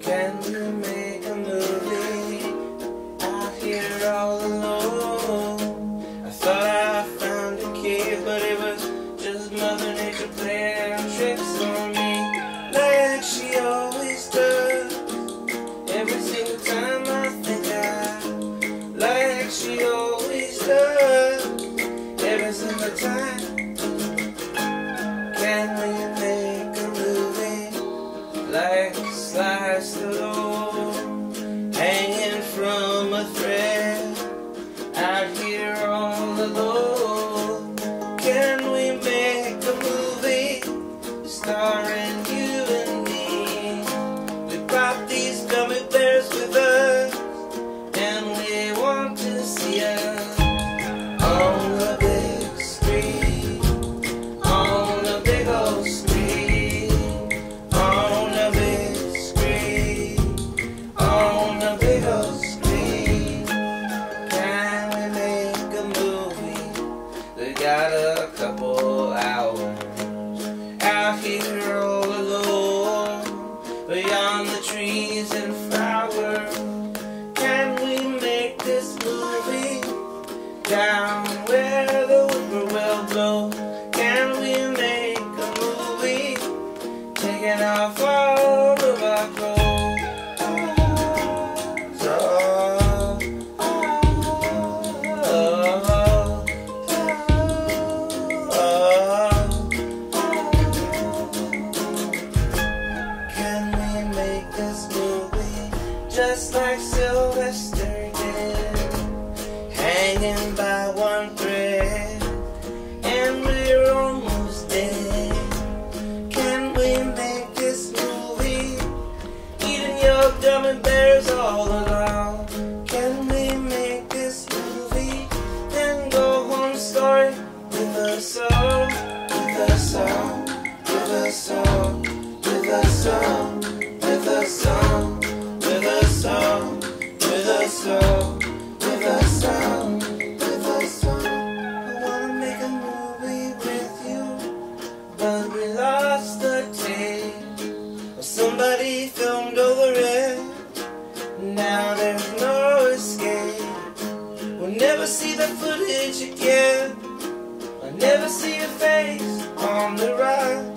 Can we make a movie out here all alone? I thought I found a key, but it was just Mother Nature playing tricks on me, like she always does. Every single time I think like she always does. Every single time. Can we make a movie like Slice alone, hanging from a thread out here all alone? Can we make a movie starring you and me? We brought these gummy bears with us, and we want to see us on the big screen, on the big old screen, on the big screen, on the big old screen. Can we make a movie that got a couple hours out here all alone, beyond the trees and flowers? Can we make this movie down where the whippoorwill blow? Can we make a movie taking off all of our clothes? Can we make this movie just like Sylvester did, hanging by one thread, and we're almost dead? Can we make this movie eating your gummy bears all along? Can we make this movie and go home story with a song, with a song, with a song, with a song, with a song, with a song, with a song, with a song, with a song? I wanna make a movie with you, but we lost the tape, or somebody filmed over it. Now there's no escape. We'll never see the footage again. I'll never see your face on the ride.